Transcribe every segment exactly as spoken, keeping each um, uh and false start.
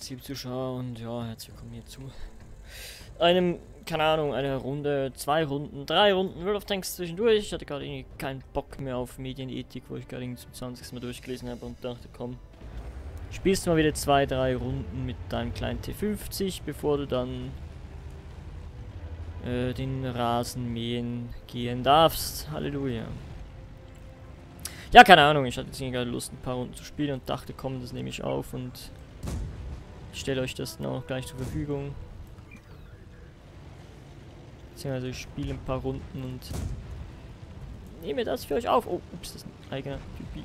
geht's, liebe Zuschauer, und ja, herzlich willkommen hier zu einem, keine Ahnung, eine Runde, zwei Runden, drei Runden World of Tanks zwischendurch. Ich hatte gerade irgendwie keinen Bock mehr auf Medienethik, wo ich gerade irgendwie zum zwanzigsten Mal durchgelesen habe und dachte, komm, spielst du mal wieder zwei, drei Runden mit deinem kleinen T fünfzig, bevor du dann äh, den Rasen mähen gehen darfst. Halleluja. Ja, keine Ahnung, ich hatte jetzt gerade Lust, ein paar Runden zu spielen und dachte, komm, das nehme ich auf und ich stelle euch das dann auch gleich zur Verfügung. Beziehungsweise ich spiele ein paar Runden und nehme das für euch auf. Oh, ups, das ist ein eigener Typi.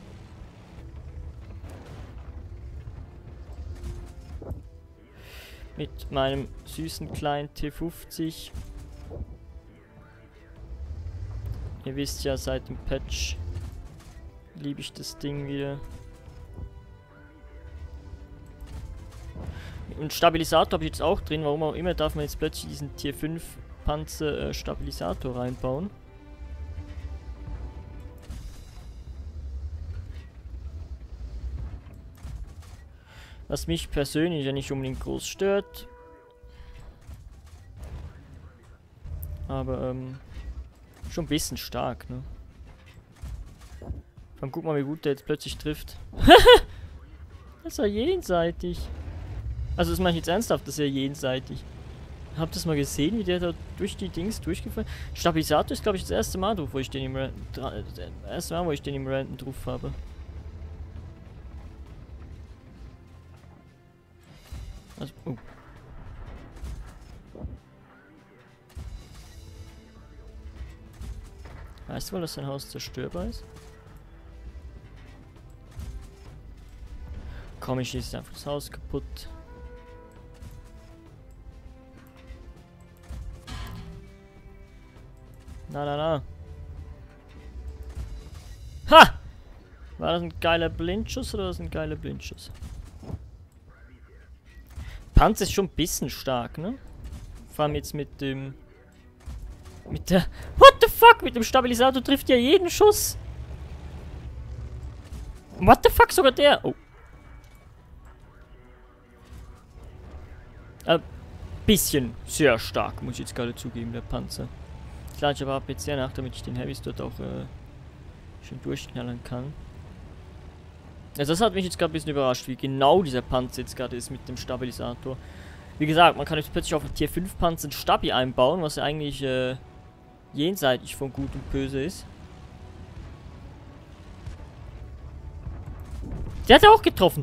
Mit meinem süßen kleinen T fünfzig. Ihr wisst ja, seit dem Patch liebe ich das Ding wieder. Und Stabilisator habe ich jetzt auch drin. Warum auch immer darf man jetzt plötzlich diesen Tier fünf Panzer äh, Stabilisator reinbauen. Was mich persönlich ja nicht unbedingt groß stört. Aber ähm, schon ein bisschen stark, ne? Komm, guck mal, wie gut der jetzt plötzlich trifft. Das ist ja jenseitig. Also das mache ich jetzt ernsthaft, das ist ja jenseitig. Habt ihr das mal gesehen, wie der da durch die Dings durchgefallen ist? Stabilisator ist, glaube ich, das erste Mal drauf, wo ich den im Random, das erste Mal, wo ich den im Random drauf habe. Also, oh. Weißt du wohl, dass sein Haus zerstörbar ist? Komm, ich schieße einfach das Haus kaputt. Na, na, na. Ha! War das ein geiler Blindschuss oder war das ein geiler Blindschuss? Panzer ist schon ein bisschen stark, ne? Vor allem jetzt mit dem... Mit der... What the fuck? Mit dem Stabilisator trifft ja jeden Schuss. What the fuck? Sogar der... Oh. Ein bisschen sehr stark, muss ich jetzt gerade zugeben, der Panzer. Ich lade aber A P C nach, damit ich den Heavys dort auch äh, schön durchknallen kann. Also das hat mich jetzt gerade ein bisschen überrascht, wie genau dieser Panzer jetzt gerade ist mit dem Stabilisator. Wie gesagt, man kann jetzt plötzlich auf einen Tier fünf Panzer einen Stabi einbauen, was ja eigentlich äh, jenseitig von Gut und Böse ist. Der hat ja auch getroffen.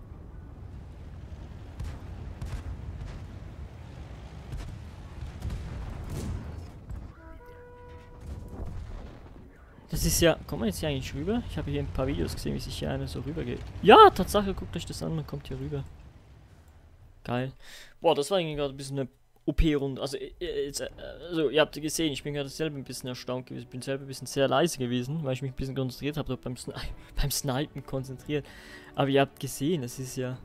Das ist ja... Kommt man jetzt hier eigentlich rüber? Ich habe hier ein paar Videos gesehen, wie sich hier einer so rüber geht. Ja, Tatsache, guckt euch das an, man kommt hier rüber. Geil. Boah, das war irgendwie gerade ein bisschen eine O P-Runde. Also, jetzt, also, ihr habt gesehen, ich bin gerade selber ein bisschen erstaunt gewesen. Ich bin selber ein bisschen sehr leise gewesen, weil ich mich ein bisschen konzentriert habe, beim, Sni beim Snipen konzentriert. Aber ihr habt gesehen, das ist ja...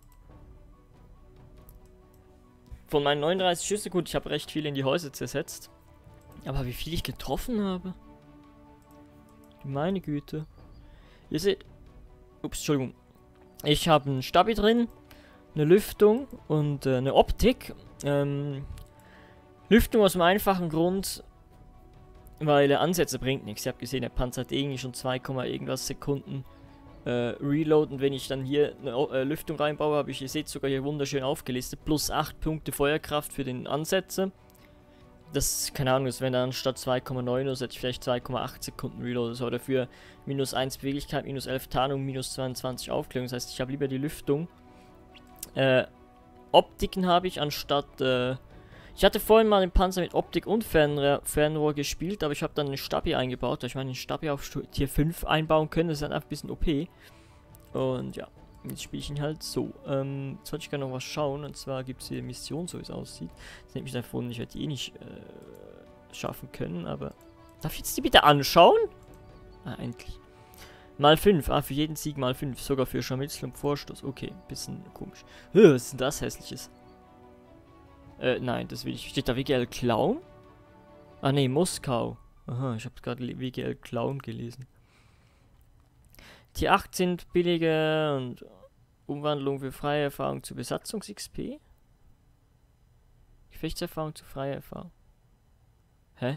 Von meinen neununddreißig Schüssen, gut, ich habe recht viel in die Häuser zersetzt. Aber wie viel ich getroffen habe... Meine Güte. Ihr seht... Ups, Entschuldigung. Ich habe einen Stabi drin, eine Lüftung und äh, eine Optik. Ähm, Lüftung aus dem einfachen Grund, weil der Ansätze bringt nichts. Ihr habt gesehen, der Panzer hat irgendwie schon zwei, irgendwas Sekunden äh, Reload. Und wenn ich dann hier eine äh, Lüftung reinbaue, habe ich, ihr seht, sogar hier wunderschön aufgelistet. Plus acht Punkte Feuerkraft für den Ansätze. Das, keine Ahnung, das wären dann statt zwei Komma neun oder so hätte ich vielleicht zwei Komma acht Sekunden Reload. Aber dafür minus eins Beweglichkeit, minus elf Tarnung, minus zweiundzwanzig Aufklärung. Das heißt, ich habe lieber die Lüftung. Äh, Optiken habe ich anstatt, äh, ich hatte vorhin mal den Panzer mit Optik und Fernrohr, Fernrohr gespielt, aber ich habe dann einen Stabi eingebaut. Ich meine, den Stabi auf Tier fünf einbauen können, das ist halt einfach ein bisschen O P. Und ja, jetzt spiele ich ihn halt so. Ähm, jetzt wollte ich gerne noch was schauen, und zwar gibt es hier eine Mission, so wie es aussieht. Das nimmt mich davon, ich werde die eh nicht äh, schaffen können, aber... Darf ich jetzt die bitte anschauen? Ah, endlich. Mal fünf, ah, für jeden Sieg mal fünf, sogar für Scharmützel und Vorstoß. Okay, bisschen komisch. Hö, was ist denn das Hässliches? Äh, nein, das will ich. Steht da W G L Clown? Ah, nee, Moskau. Aha, ich habe gerade W G L Clown gelesen. Tier acht sind billige und Umwandlung für freie Erfahrung zu Besatzungs-X P? Gefechtserfahrung zu freier Erfahrung. Hä?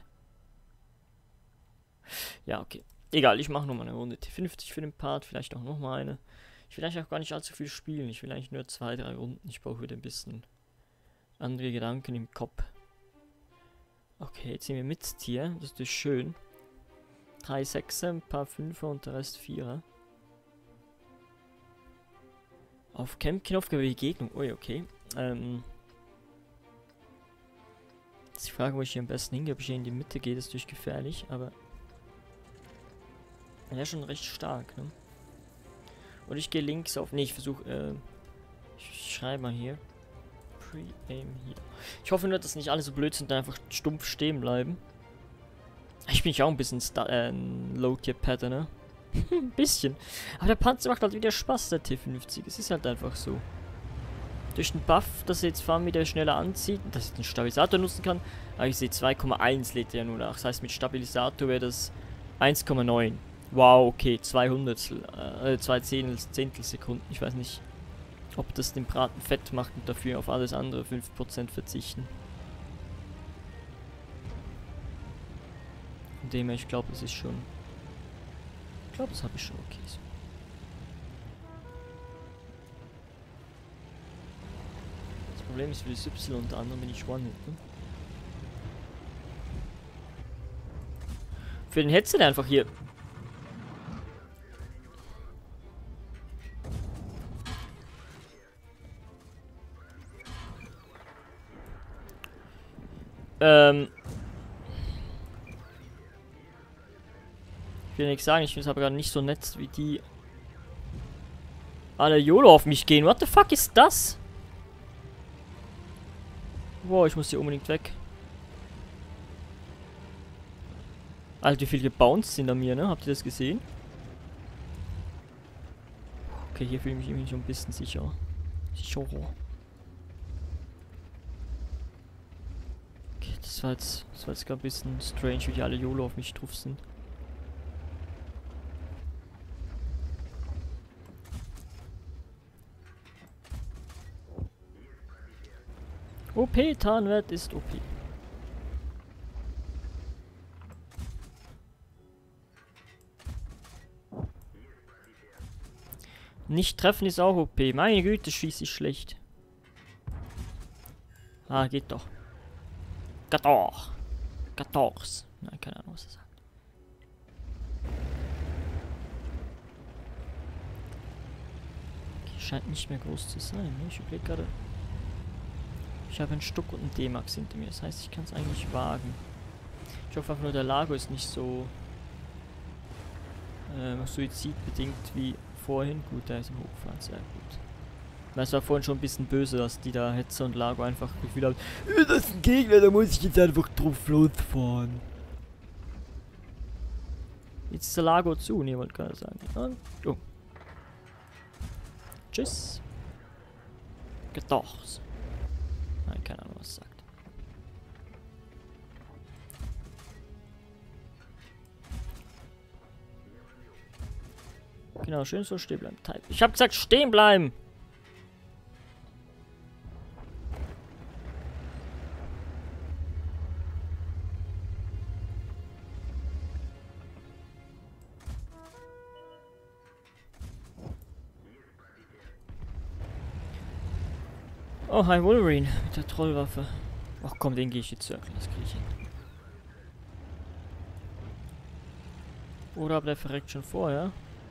Ja, okay. Egal, ich mache nochmal eine Runde T fünfzig für den Part, vielleicht auch nochmal eine. Ich will eigentlich auch gar nicht allzu viel spielen, ich will eigentlich nur zwei, drei Runden. Ich brauche wieder ein bisschen andere Gedanken im Kopf. Okay, jetzt sind wir mit Tier, das ist schön. Drei Sechser, ein paar Fünfer und der Rest Vierer. Auf Camp-Knopf Begegnung. Ui, okay. Ähm. Jetzt die Frage, wo ich hier am besten hingehe. Ob ich hier in die Mitte gehe, das ist natürlich gefährlich, aber. Ja, ist schon recht stark, ne? Und ich gehe links auf. Ne, ich versuche. Äh, ich schreibe mal hier. Pre-Aim hier. Ich hoffe nur, dass nicht alle so blöd sind und einfach stumpf stehen bleiben. Ich bin ja auch ein bisschen äh, Low-Tier-Pattern, ne? Ein bisschen. Aber der Panzer macht halt wieder Spaß, der T fünfzig. Es ist halt einfach so. Durch den Buff, dass er jetzt fahren wieder schneller anzieht, dass ich den Stabilisator nutzen kann. Aber ich sehe zwei Komma eins lädt er nur nach. Das heißt, mit Stabilisator wäre das eins Komma neun. Wow, okay, zwei Hundertstel, äh, zwei Zehntelsekunden. Ich weiß nicht, ob das den Braten fett macht und dafür auf alles andere fünf Prozent verzichten. Von dem her, ich glaube, es ist schon. Ich glaube, das habe ich schon okay. So. Das Problem ist für das Y unter anderem, wenn ich One-Hit, ne? Für den Headset einfach hier. Ähm. Ich will nichts sagen, ich finde es aber gerade nicht so nett, wie die alle YOLO auf mich gehen. What the fuck ist das? Wow, ich muss hier unbedingt weg. Alter, wie viel gebounced sind an mir, ne? Habt ihr das gesehen? Okay, hier fühle ich mich irgendwie schon ein bisschen sicher. Sicherer. Okay, das war jetzt, das war jetzt gerade ein bisschen strange, wie die alle YOLO auf mich drauf sind. O P, Tarnwert ist O P. Nicht treffen ist auch O P. Meine Güte, schieße ich schlecht. Ah, geht doch. Geht doch. Geht doch. Nein, keine Ahnung, was er sagt. Okay, scheint nicht mehr groß zu sein. Ne? Ich überlege gerade. Ich habe einen Stuck und einen D-Max hinter mir. Das heißt, ich kann es eigentlich wagen. Ich hoffe einfach nur, der Lago ist nicht so äh, suizidbedingt wie vorhin. Gut, der ist im Hochfahren, sehr gut. Es war vorhin schon ein bisschen böse, dass die da Hetzer und Lago einfach Gefühl haben, das ist ein Gegner, da muss ich jetzt einfach drauf losfahren. Jetzt ist der Lago zu, ne, wollte gerade sagen. Und, oh. Tschüss. Gedacht. Nein, keine Ahnung, was es sagt. Genau, schön so stehen bleiben. Ich hab gesagt, stehen bleiben! Oh, hi Wolverine mit der Trollwaffe. Ach komm, den gehe ich jetzt circle, das kriege ich hin. Oder aber der verreckt schon vorher.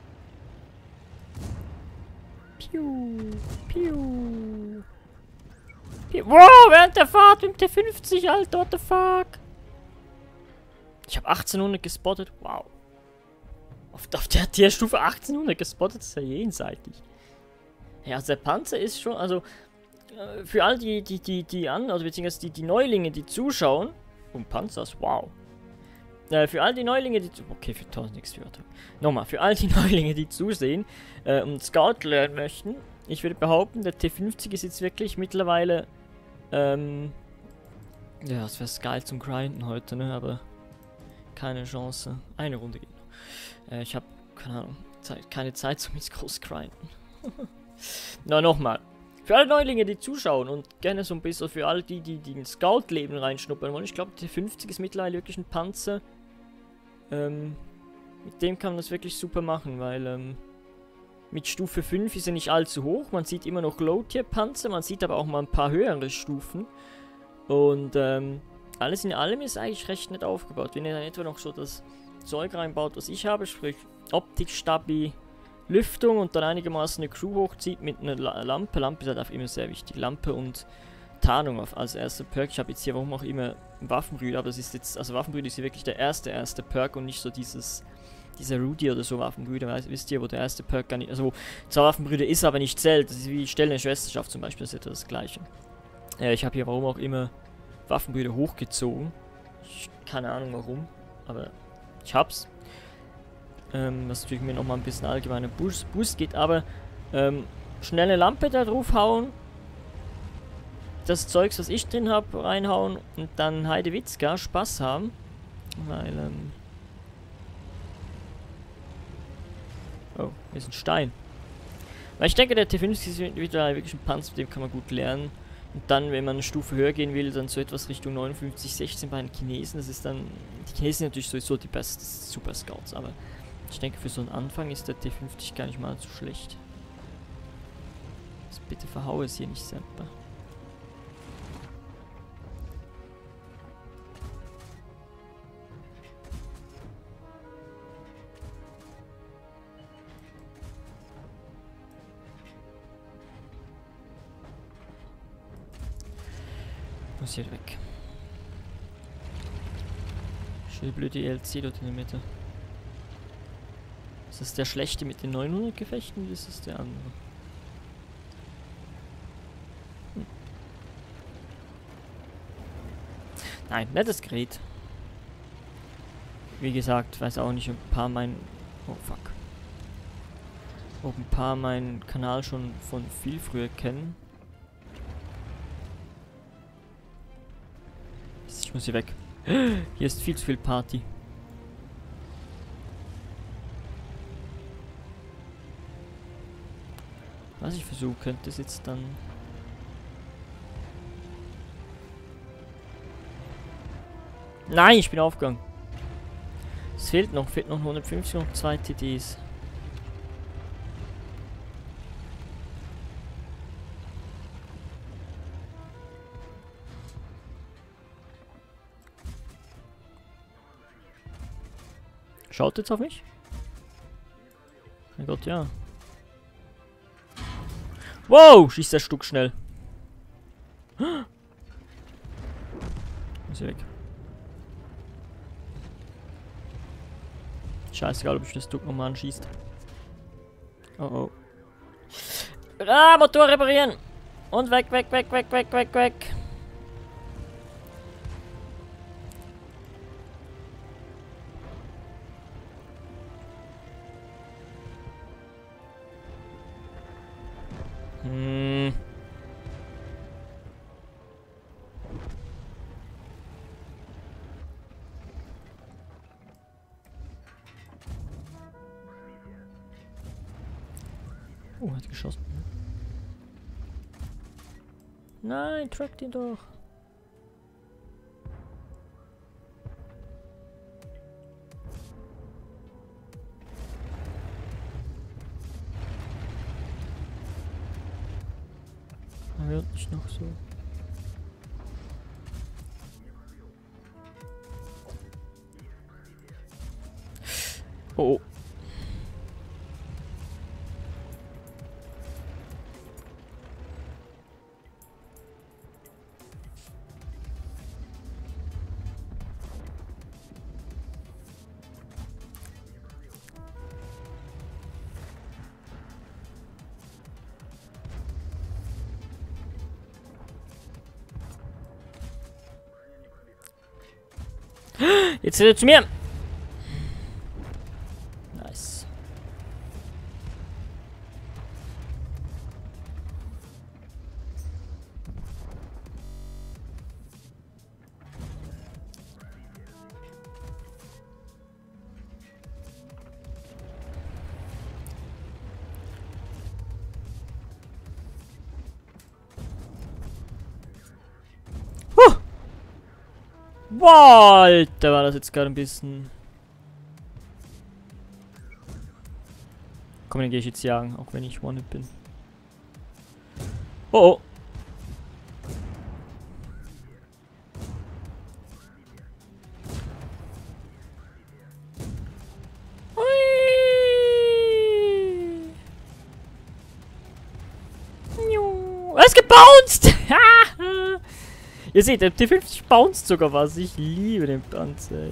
Piu, piu. Piu. Wow, während der Fahrt mit der fünfzig, Alter, what the fuck? Ich habe achtzehnhundert gespottet, wow. Auf, auf der Tierstufe achtzehnhundert gespottet, ist ja jenseitig. Ja, also der Panzer ist schon, also für all die, die, die, die an, also beziehungsweise die, die Neulinge, die zuschauen. Und Panzers, wow. Äh, für all die Neulinge, die. Okay, für tausend X P. Nochmal, für all die Neulinge, die zusehen äh, und Scout lernen möchten. Ich würde behaupten, der T fünfzig ist jetzt wirklich mittlerweile. Ähm. Ja, es wäre geil zum Grinden heute, ne? Aber keine Chance. Eine Runde geht noch. Äh, ich habe, keine Ahnung, Zeit, keine Zeit zum jetzt groß grinden. Na, nochmal. Für alle Neulinge, die zuschauen und gerne so ein bisschen für alle die, die, die in Scout-Leben reinschnuppern wollen. Ich glaube, T fünfzig ist mittlerweile wirklich ein Panzer. Ähm, mit dem kann man das wirklich super machen, weil ähm, mit Stufe fünf ist er nicht allzu hoch. Man sieht immer noch Low-Tier-Panzer, man sieht aber auch mal ein paar höhere Stufen. Und ähm, alles in allem ist eigentlich recht nett aufgebaut. Wenn ihr dann etwa noch so das Zeug reinbaut, was ich habe, sprich Optik, Stabi, Lüftung und dann einigermaßen eine Crew hochzieht mit einer La Lampe. Lampe ist halt auch immer sehr wichtig. Lampe und Tarnung auf als erster Perk. Ich habe jetzt hier warum auch immer Waffenbrüder, aber das ist jetzt, also Waffenbrüder ist hier wirklich der erste, erste Perk und nicht so dieses, dieser Rudy oder so Waffenbrüder, weißt, wisst ihr, wo der erste Perk gar nicht, also zwar Waffenbrüder ist, aber nicht zählt. Das ist wie Stellen der Schwesterschaft zum Beispiel, das ist etwa das Gleiche. Äh, ich habe hier warum auch immer Waffenbrüder hochgezogen. Ich, keine Ahnung warum, aber ich hab's. Ähm, was natürlich mir nochmal ein bisschen allgemeiner Boost, Boost geht, aber ähm, schnelle Lampe da draufhauen, das Zeugs, was ich drin habe, reinhauen und dann Heidewitzka Spaß haben, weil, ähm oh, hier ist ein Stein. Weil ich denke, der T fünfzig ist wieder wirklich ein Panzer, mit dem kann man gut lernen. Und dann, wenn man eine Stufe höher gehen will, dann so etwas Richtung neunundfünfzig, sechzehn bei den Chinesen, das ist dann, die Chinesen sind natürlich sowieso die besten Super Scouts, aber ich denke, für so einen Anfang ist der T fünfzig gar nicht mal so schlecht. Jetzt bitte verhaue es hier nicht selber. Muss hier weg. Schön blöde E L C dort in der Mitte. Ist das der schlechte mit den neunhundert Gefechten oder ist das der andere? Hm. Nein, nettes Gerät. Wie gesagt, weiß auch nicht, ob ein paar mein... Oh fuck. Ob ein paar meinen Kanal schon von viel früher kennen. Ich muss hier weg. Hier ist viel zu viel Party. Was ich versuchen könnte, ist jetzt dann... Nein, ich bin aufgegangen. Es fehlt noch, fehlt noch hundertfünfzig und zwei T Ds. Schaut jetzt auf mich? Mein Gott, ja. Wow, schießt der Stück schnell. Ist weg. Scheißegal, ob ich das Stück nochmal anschießt. Oh oh. Ah, Motor reparieren! Und weg, weg, weg, weg, weg, weg, weg. Hm. Oh, hat geschossen. Nein, track den doch. Er wird nicht noch so. Oh. Jetzt ist er zu mir. Nice. Wow, Alter, war das jetzt gerade ein bisschen... Komm, den gehe ich jetzt jagen, auch wenn ich One-Hit bin. Oh, oh. Es gebounced! Ihr seht, der T fünfzig bounced sogar was. Ich liebe den Panzer.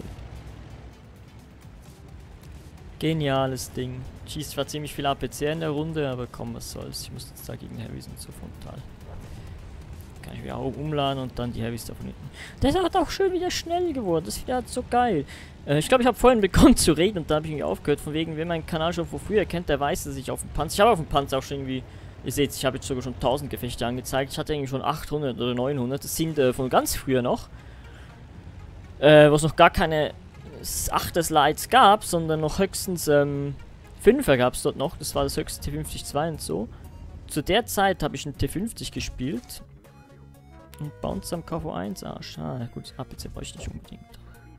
Geniales Ding. Schießt zwar ziemlich viel A P C in der Runde, aber komm, was soll's. Ich muss jetzt dagegen Heavys und so frontal. Kann ich wieder auch umladen und dann die Heavys da von hinten. Der ist halt auch schön wieder schnell geworden. Das ist wieder so geil. Äh, ich glaube, ich habe vorhin begonnen zu reden und da habe ich irgendwie aufgehört. Von wegen, wer meinen Kanal schon von früher kennt, der weiß, dass ich auf dem Panzer... Ich habe auf dem Panzer auch schon irgendwie... Ihr seht, ich habe jetzt sogar schon tausend Gefechte angezeigt. Ich hatte irgendwie schon achthundert oder neunhundert. Das sind äh, von ganz früher noch. Äh, wo es noch gar keine achter Slides gab, sondern noch höchstens ähm, fünfer gab es dort noch. Das war das höchste T fünfzig zwei und so. Zu der Zeit habe ich einen T fünfzig gespielt. Und Bounce am K V eins Arsch. Ah, gut, A P C bräuchte ich nicht unbedingt.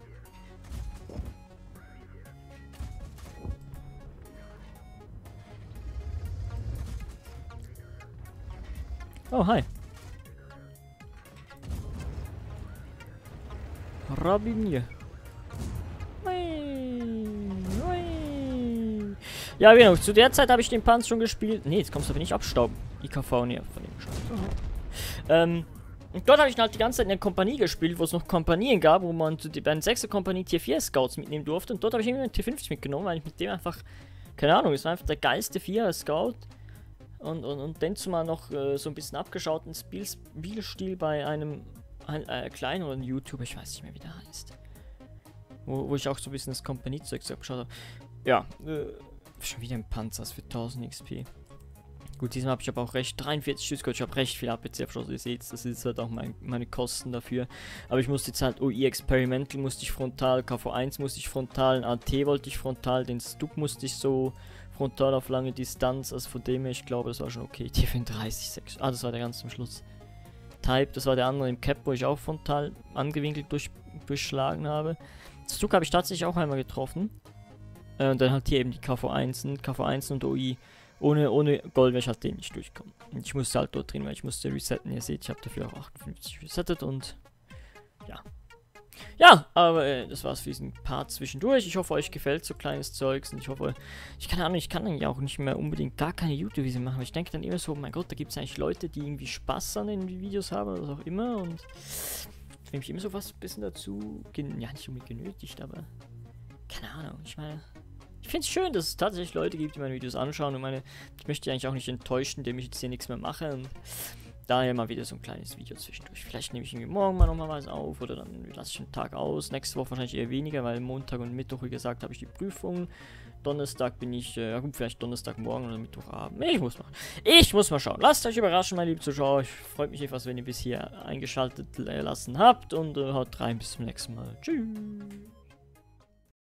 Oh, hi. Rabinier. Ja, genau. Zu der Zeit habe ich den Panzer schon gespielt. Ne, jetzt kommst du aber nicht abstauben. I K V, ne, von dem schon. Ähm, und dort habe ich halt die ganze Zeit in der Kompanie gespielt, wo es noch Kompanien gab, wo man zu der sechser Kompanie Tier vier Scouts mitnehmen durfte. Und dort habe ich irgendwie einen T fünfzig mitgenommen, weil ich mit dem einfach, keine Ahnung, es war einfach der geilste Vierer Scout. Und, und, und dann zumal noch äh, so ein bisschen abgeschauten Spiel, Spielstil bei einem ein, äh, kleineren YouTuber, ich weiß nicht mehr, wie der heißt. Wo, wo ich auch so ein bisschen das Kompaniezeug abgeschaut habe. Ja, äh, schon wieder ein Panzer für tausend X P. Gut, diesmal habe ich aber auch recht, dreiundvierzig Schuss, ich habe recht viel A P C abgeschossen, ihr seht, das ist halt auch mein, meine Kosten dafür. Aber ich musste jetzt halt O I Experimental musste ich frontal, K V eins musste ich frontal, ein A T wollte ich frontal, den Stuk musste ich so frontal auf lange Distanz, also von dem her, ich glaube, das war schon okay. T fünfunddreißig, sechs. Ah, das war der ganz zum Schluss. Type, das war der andere im Cap, wo ich auch frontal angewinkelt durch, durchschlagen habe. Stuk habe ich tatsächlich auch einmal getroffen. Äh, und dann halt hier eben die K V eins, K V eins und O I. Ohne, ohne Gold wäre ich halt den nicht durchkommen. Und ich musste halt dort drin, weil ich musste resetten. Ihr seht, ich habe dafür auch achtundfünfzig resettet und ja. Ja, aber äh, das war's für diesen Part zwischendurch. Ich hoffe, euch gefällt so kleines Zeugs und ich hoffe, ich kann Ahnung, ich kann dann ja auch nicht mehr unbedingt gar keine YouTube-Videos machen, aber ich denke dann immer so, mein Gott, da gibt es eigentlich Leute, die irgendwie Spaß an den Videos haben oder was auch immer und ich will mich immer so was ein bisschen dazu, ja nicht unbedingt genötigt, aber keine Ahnung, ich meine, ich finde es schön, dass es tatsächlich Leute gibt, die meine Videos anschauen und meine, ich möchte die eigentlich auch nicht enttäuschen, indem ich jetzt hier nichts mehr mache und daher mal wieder so ein kleines Video zwischendurch. Vielleicht nehme ich irgendwie morgen mal nochmal was auf oder dann lasse ich einen Tag aus. Nächste Woche wahrscheinlich eher weniger, weil Montag und Mittwoch, wie gesagt, habe ich die Prüfung. Donnerstag bin ich, äh, ja gut, vielleicht Donnerstagmorgen oder Mittwochabend. Ich muss mal, ich muss mal schauen. Lasst euch überraschen, meine lieben Zuschauer. Ich freue mich etwas, wenn ihr bis hier eingeschaltet äh, lassen habt und äh, haut rein. Bis zum nächsten Mal. Tschüss.